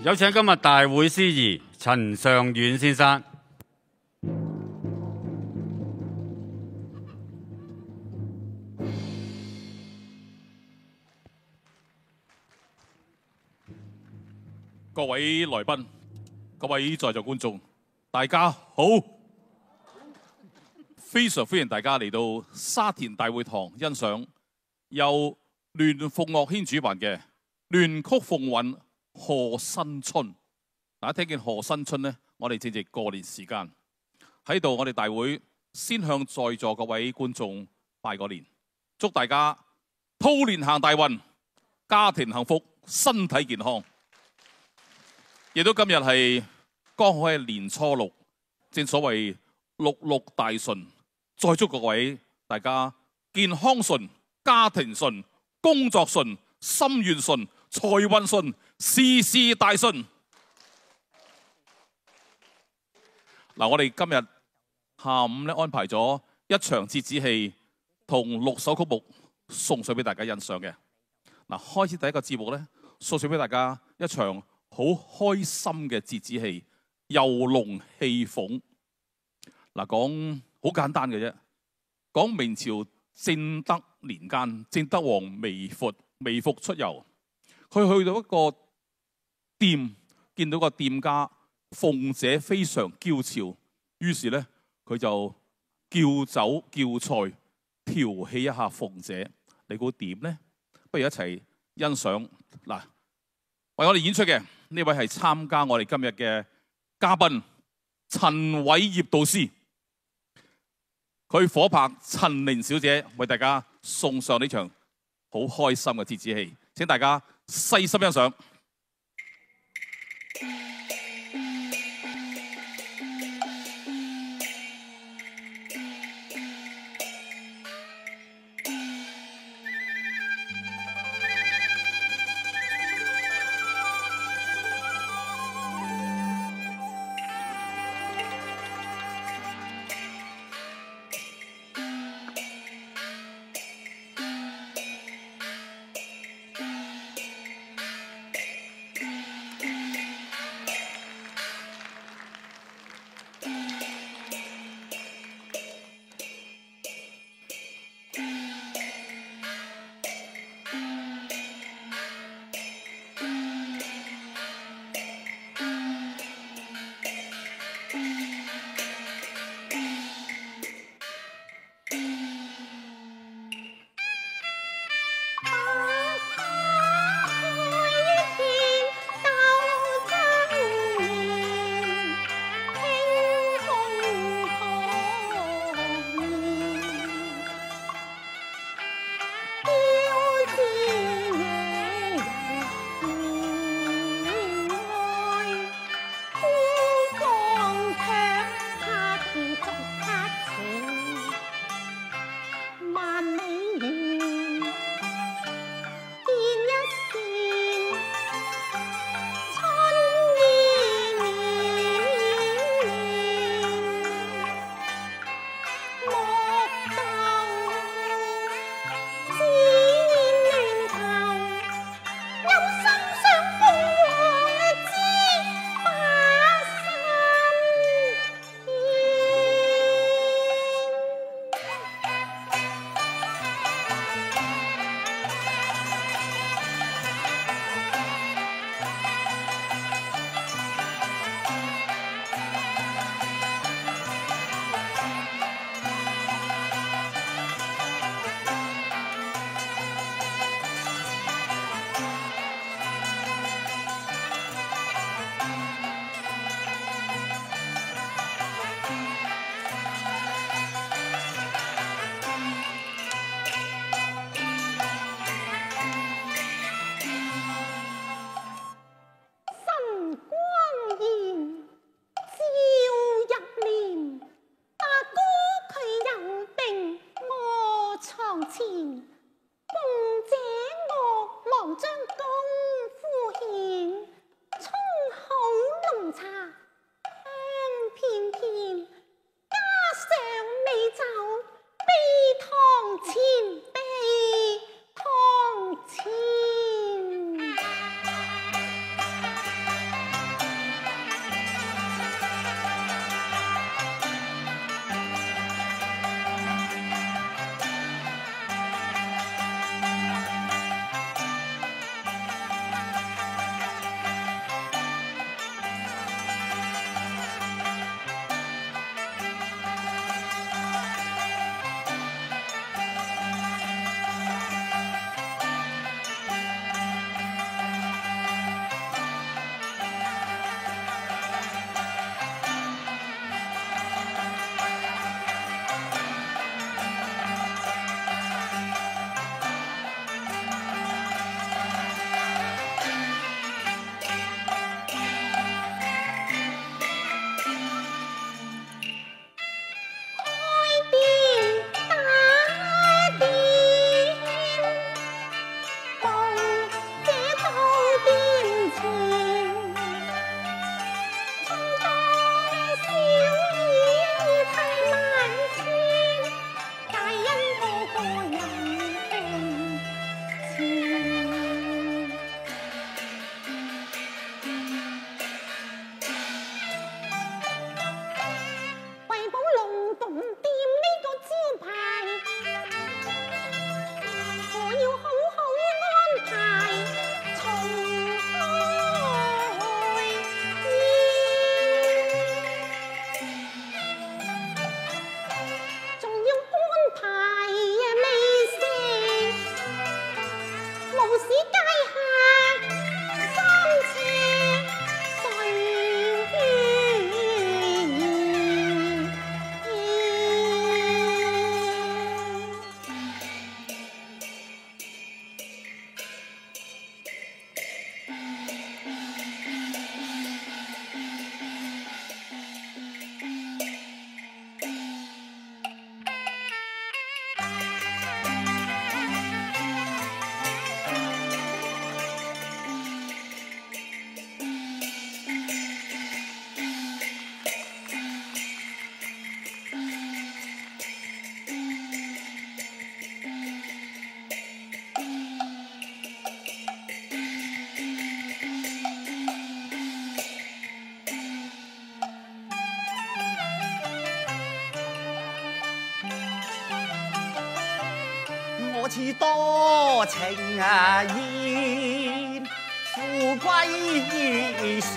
有請今日大會司儀陳尚遠先生。 各位來賓、各位在座觀眾，大家好！非常歡迎大家嚟到沙田大會堂欣賞由聯鳳樂軒主辦嘅聯曲鳳韻賀新春。大家聽見賀新春呢，我哋正值過年時間喺度，我哋大會先向在座各位觀眾拜個年，祝大家兔年行大運，家庭幸福，身體健康。亦都今日係剛好係年初六，正所謂六六大順，再祝各位大家健康順、家庭順、工作順、心願順、財運順、事事大順。嗱，我哋今日下午咧安排咗一場折子戲同6首曲目送上俾大家欣賞嘅。嗱，開始第一個節目咧，送上俾大家一場好開心嘅折子戲《遊龍戲鳳》。嗱，講好簡單嘅啫，講明朝正德年間，正德王微服出遊，佢去到一個店，見到個店家鳳姐非常嬌俏，於是咧佢就叫酒叫菜調戲一下鳳姐。你估點呢？不如一齊欣賞。嗱，為我哋演出嘅呢位係參加我哋今日嘅嘉賓陳偉業導師，佢夥拍陳玲小姐為大家送上呢場好開心嘅折子戲，請大家細心欣賞。 「 我似多情燕，富貴船，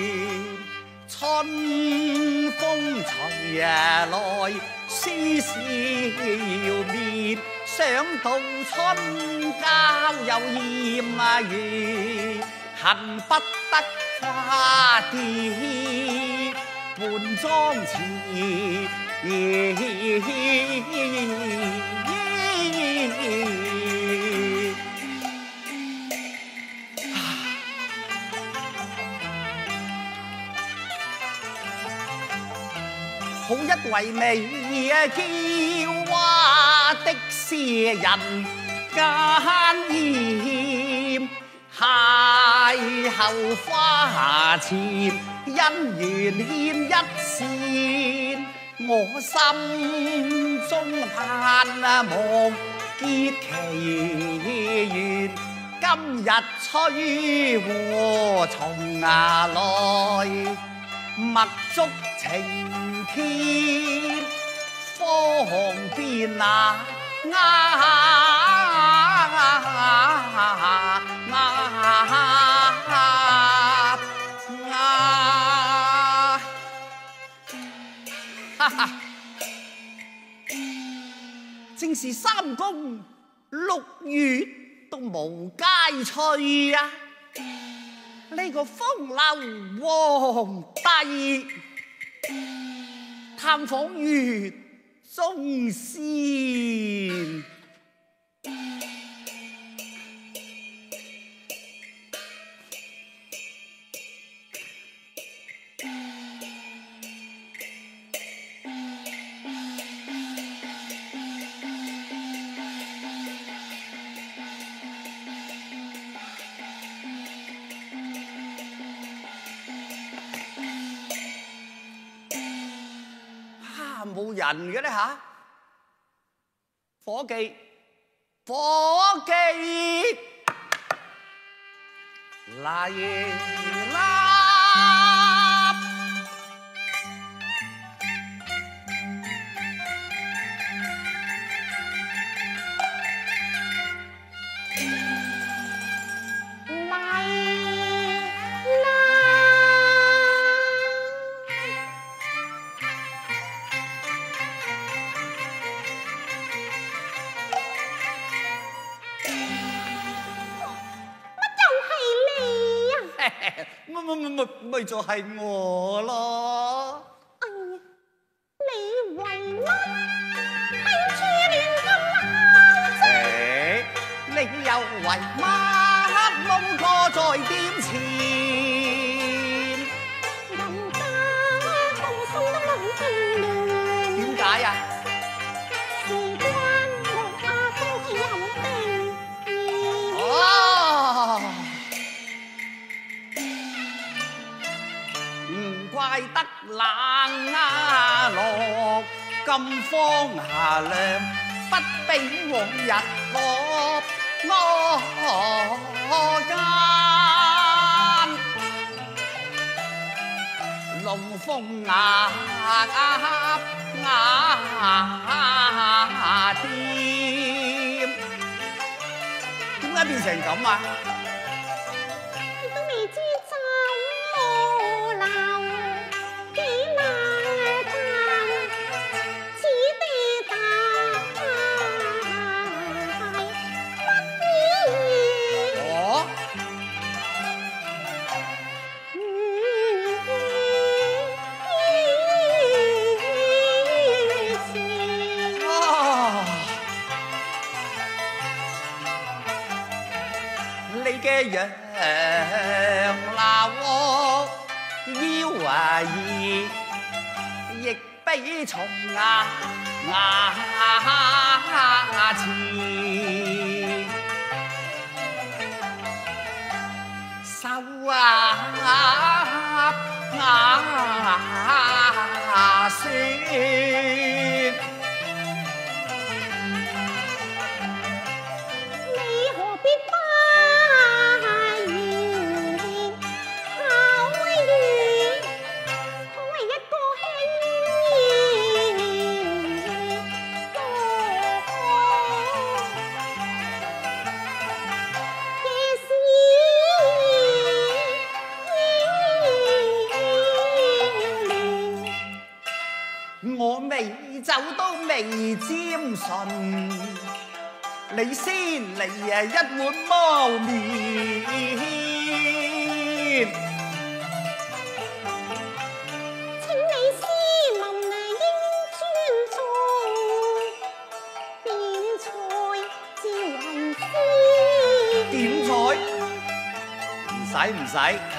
春風吹來絲笑面，想到春郊有豔遇，恨不得花蝶伴裝詞。好一位美嬌娃的詩人間艷，邂逅花前姻緣牽一線，我心中盼望結其緣，今日催和從來默觸情天，方便那正是三公六月都無佳趣啊！呢個風流皇帝探訪月中仙，冇人嘅咧吓，伙計，伙計嚟啦！咪就係我咯！ 哎呀，你為乜睇住亂咁鬧啫？ 你又為乜冇過在店前？ 人家同心都冇掂亂。 點解啊？ 事關我阿哥有定義。 哦，唔怪得冷落咁荒下亮，不比往日樂間。龍鳳鴨店，點解變成咁啊？ 都未知走我流幾難行，只地大乜嘢？ 哦，你嘅樣嗱喎腰啊熱，亦比蟲牙前，手酸。 你何必花言巧語，可為一個輕言信，你先嚟一碗撈麵。 請你斯文應尊重，點菜至為先。 點菜？唔使，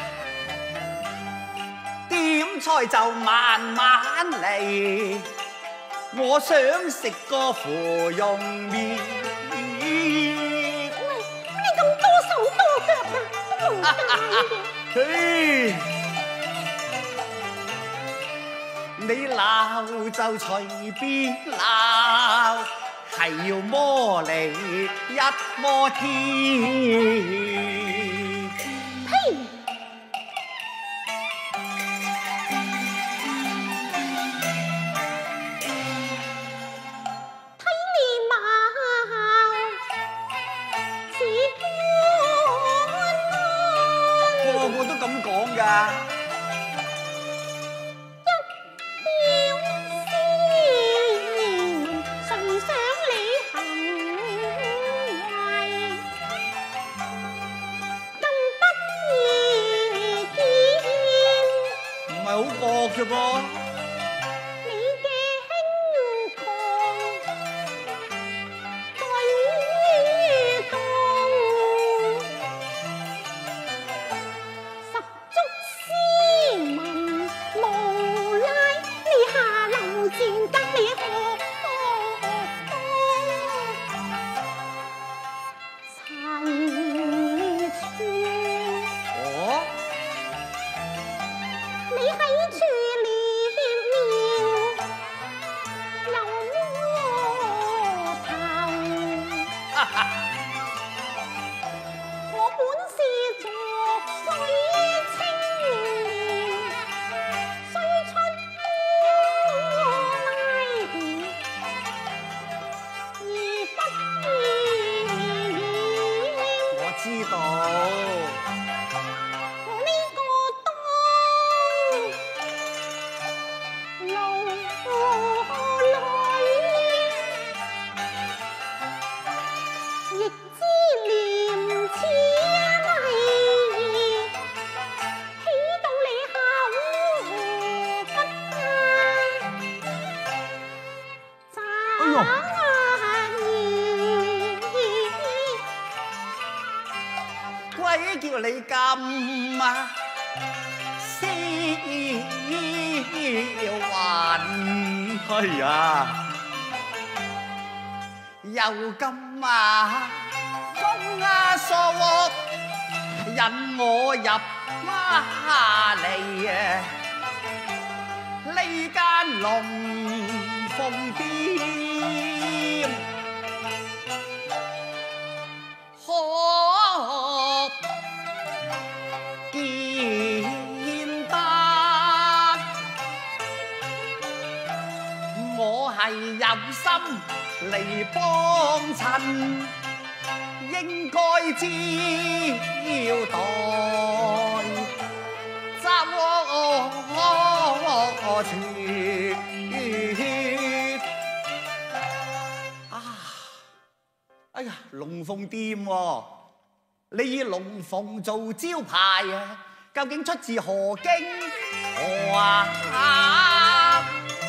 點菜就慢慢嚟。我想食個芙蓉麵。 喂，你咁多手多腳啊，都冇計嘅。 你鬧就隨便鬧，係要摸你一摸天。 呸！睇你貌似官個個都咁講㗎。好惡嘅噃， 你嘅輕狂對動，十足斯文無賴，你下流賤格你何齊全？ 哦， 你喺處連面又摸頭，我本是濁水青年，須出拉而不我知道。鬼叫你咁啊消魂，哎呀，又咁啊風啊傻鑊，引我入孖嚟啊！呢間龍鳳店。我係有心嚟幫襯，應該招待，執我全啊！哎呀，龍鳳店喎，你以龍鳳做招牌啊？究竟出自何經？何啊？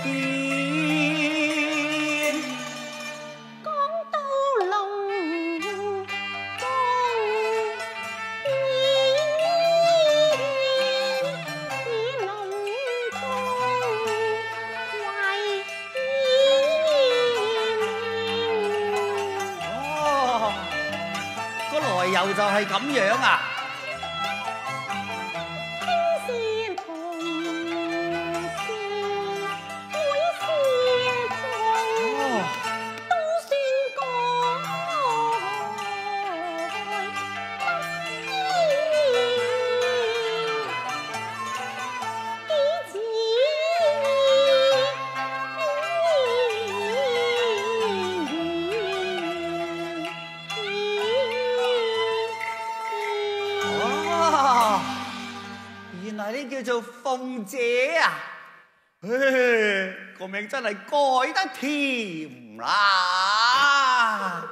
來由就係咁樣啊！你叫做鳳姐啊？個名真係改得甜啦。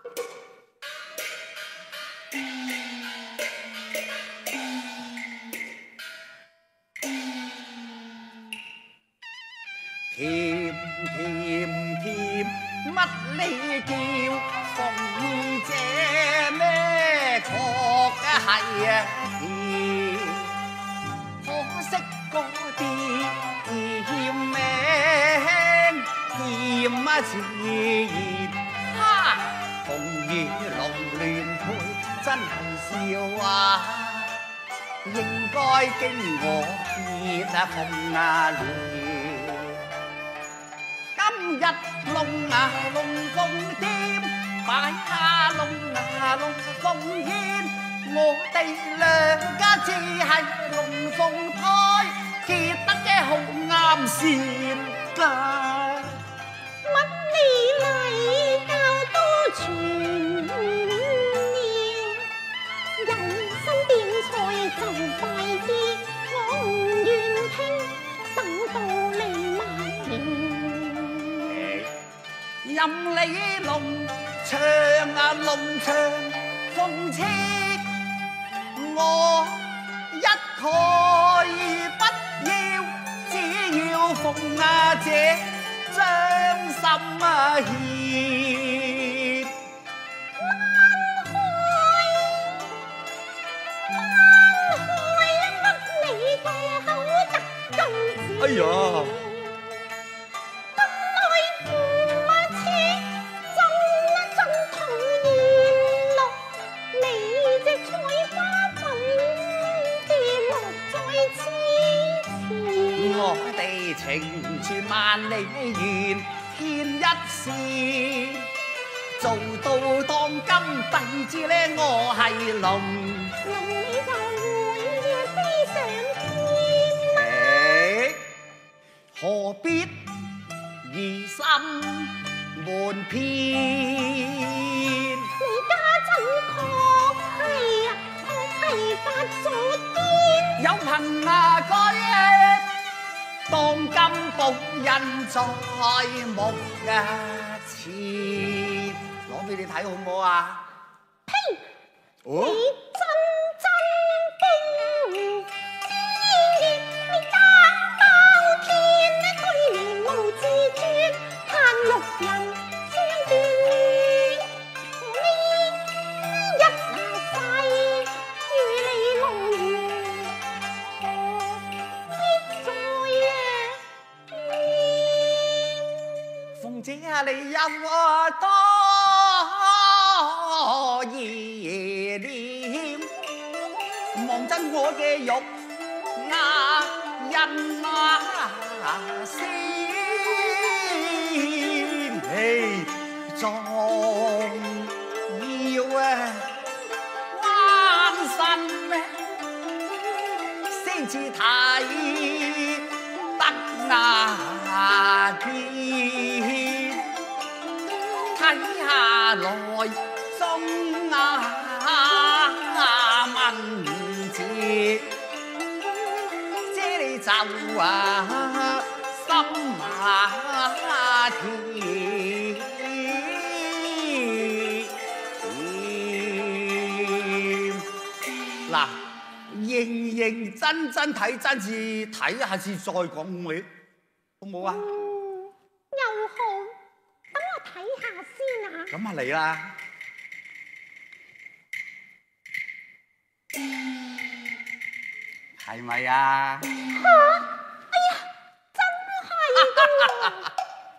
甜甜甜，乜你叫鳳姐咩？確係啊甜，可惜嗰啲甜名甜啊自然，哈！鳳與龍亂配真係笑啊！應該經我結啊鳳啊亂。今日龍啊龍鳳店，擺下龍啊龍鳳宴，我哋兩家只係龍鳳胎，結得嘅好啱先㗎。 乜你禮教都全了，人生點菜就快啲，我唔願聽，等到你埋怨。 任你龍唱啊龍唱鳳車，我一概不要，只要鳳啊姐將心啊獻。 乜你嘅口得咁賤？ 哎呀！情傳萬里緣，牽一線，做到當今帝之呢，我係龍。 龍你就會飛上天啦。 何必疑心瞞騙？ 你家陣確係啊，確係發咗癲。 有憑啊據。當今僕人在目前，攞俾你睇好唔好啊？ 呸！哦、你真驚，你得包天，居然無自尊，盼六人相眷戀。呢一下世與你無緣。 鳳姐啊，你有多疑念？望真我嘅玉牙印先，仲要彎身先至睇得見。睇下來中文字，這你就心甜。嗱，認認真真睇真字，睇下次再講會，好唔好啊？ 又好，等我睇下先啊。 咁啊嚟啦！係咪啊？ 嚇！哎呀，真係㗎喎！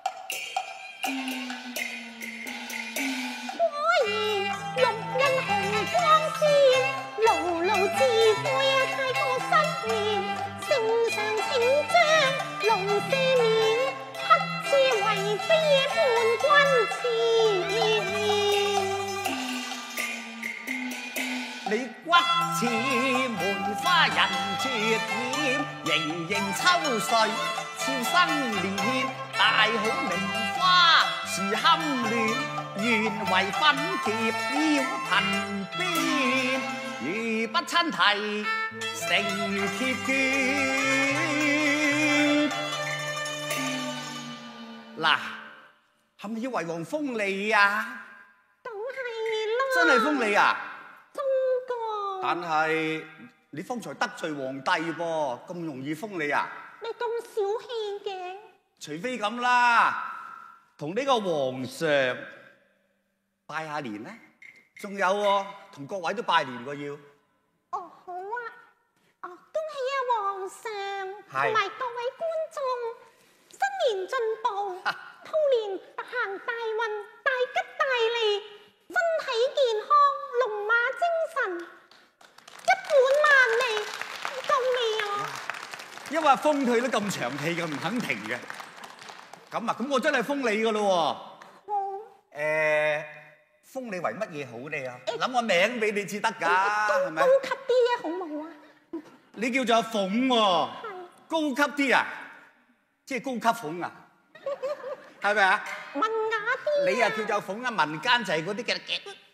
果然玉印紅光鮮，牢牢自悔啊！太過失言，聖上請將龍赦免，黑刺為妃伴君前。 你骨似梅花人絕豔，盈盈秋水超生蓮，大好名花樹堪戀，願為粉蝶要頻邊，如不親提成鐵絹。嗱， 係咪要為王封你啊？ 梗係啦。 真係封你啊？ 真㗎。 但係你方才得罪皇帝噃，咁容易封你啊？ 你咁小氣嘅？ 除非咁啦，同呢個皇上拜下年咧。仲有喎，同各位都拜年喎要。 哦，好啊。哦，恭喜啊，皇上係同埋各位觀眾，新年進步，兔年行大運，大吉大利，身體健康，龍馬精神，一本萬利，夠未啊？ 因為封佢都咁長氣嘅，唔肯停嘅。咁啊，咁我真係封你噶咯喎。 好。 封你為乜嘢好你啊？諗個名俾你至得㗎，係咪？ 高級啲啊，好冇啊？ 你叫做阿鳳喎，高級啲啊？即係高級鳳啊？係咪啊？ 文雅啲。 你啊叫做鳳啊，民間就係嗰啲嘅，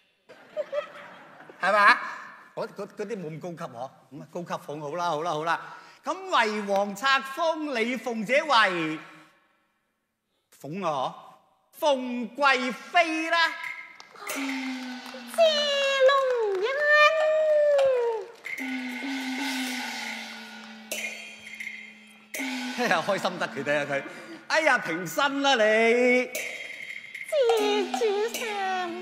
係咪啊？嗰啲冇咁高級嗬，咁啊高級鳳好啦，好啦，好啦。咁為王冊封你鳳姐為鳳啊嗬，鳳貴妃啦。 謝龍恩， 哎呀，開心得佢睇下佢，哎呀平身啦你。 謝主上。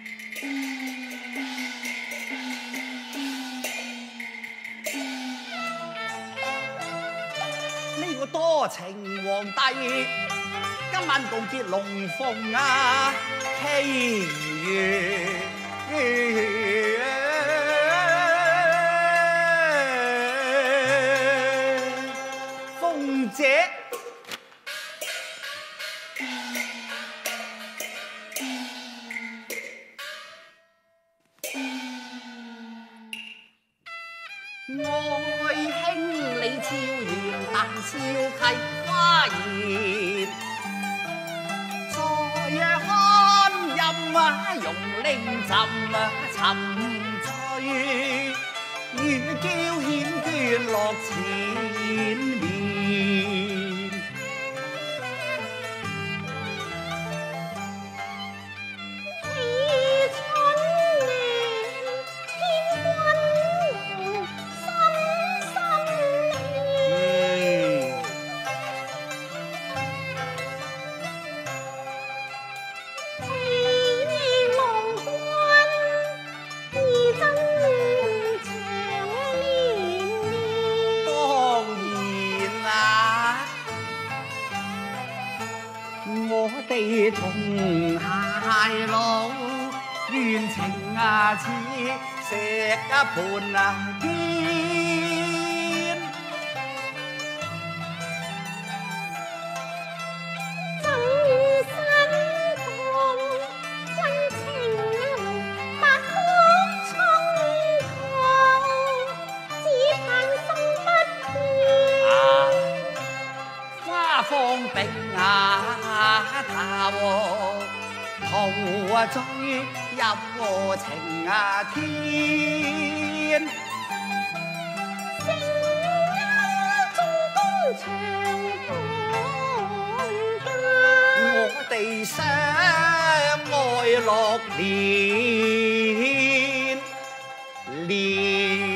呢個多情皇帝，今晚共結龍鳳啊，喜悅。鳳姐，愛卿你超然，但笑契花言。在看任啊，用令朕啊沉醉，如嬌繾娟落前面。 喜春年，天君心心念。喜望君義真長年年。 當然啦，我哋同偕老，緣情啊似石一盤啊堅。 怎與新共溫情百曲衝途，只盼心不變。 花放並下頭，途啊追入情啊天。 成恩中公長半間。 我哋相愛6年，年